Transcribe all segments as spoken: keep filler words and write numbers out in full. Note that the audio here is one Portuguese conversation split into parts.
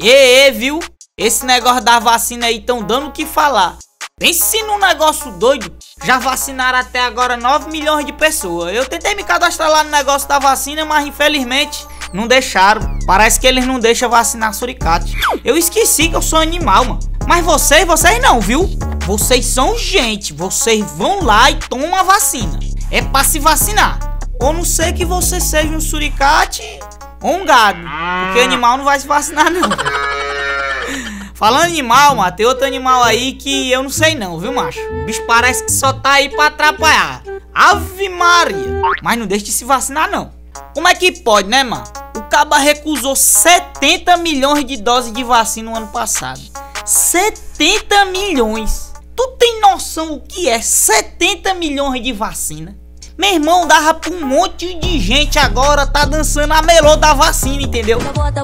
Ê, ê, viu? Esse negócio da vacina aí tão dando o que falar. Pense num negócio doido. Já vacinaram até agora nove milhões de pessoas. Eu tentei me cadastrar lá no negócio da vacina, mas infelizmente não deixaram. Parece que eles não deixam vacinar suricate. Eu esqueci que eu sou animal, mano. Mas vocês, vocês não, viu? Vocês são gente. Vocês vão lá e tomam a vacina. É pra se vacinar. Ou não sei que você seja um suricate ou um gado. Porque animal não vai se vacinar, não. Falando em animal, mano, tem outro animal aí que eu não sei não, viu, macho? O bicho parece que só tá aí pra atrapalhar. Ave Maria. Mas não deixa de se vacinar, não. Como é que pode, né, mano? O caba recusou setenta milhões de doses de vacina no ano passado. setenta milhões. Tu tem noção o que é setenta milhões de vacina? Meu irmão, dava pra um monte de gente agora tá dançando a melô da vacina, entendeu?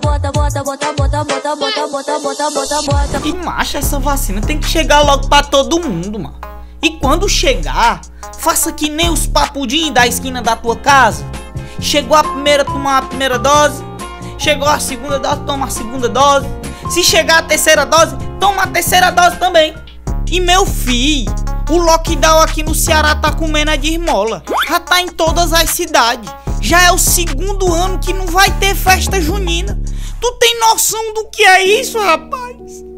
E macho, essa vacina tem que chegar logo pra todo mundo, mano. E quando chegar, faça que nem os papudinhos da esquina da tua casa. Chegou a primeira, toma a primeira dose. Chegou a segunda dose, toma a segunda dose. Se chegar a terceira dose, toma a terceira dose também. E meu filho, o lockdown aqui no Ceará tá comendo a de esmola. Já tá em todas as cidades. Já é o segundo ano que não vai ter festa junina. Tu tem noção do que é isso, rapaz?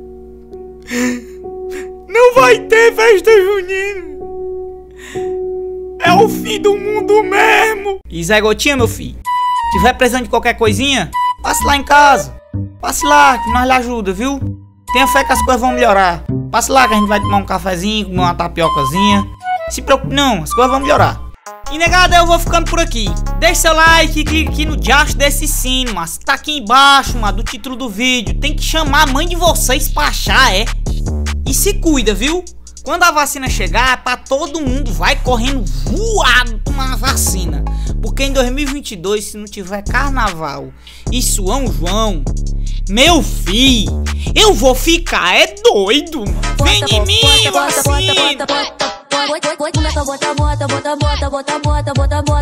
Não vai ter festa junina. É o fim do mundo mesmo. E Zé Gotinha, meu filho, se tiver precisando de qualquer coisinha, passe lá em casa. Passe lá que nós lhe ajuda, viu? Tenha fé que as coisas vão melhorar. Passe lá que a gente vai tomar um cafezinho, comer uma tapiocazinha. Se preocupe não, as coisas vão melhorar. E negada, eu vou ficando por aqui. Deixe seu like e clique aqui no diacho desse sino, mas tá aqui embaixo, mano, do título do vídeo. Tem que chamar a mãe de vocês pra achar, é? E se cuida, viu? Quando a vacina chegar, é pra todo mundo vai correndo voado tomar a vacina. Porque em dois mil e vinte e dois, se não tiver carnaval e São João, meu filho, eu vou ficar é doido, mano. Vem em mim, vacina.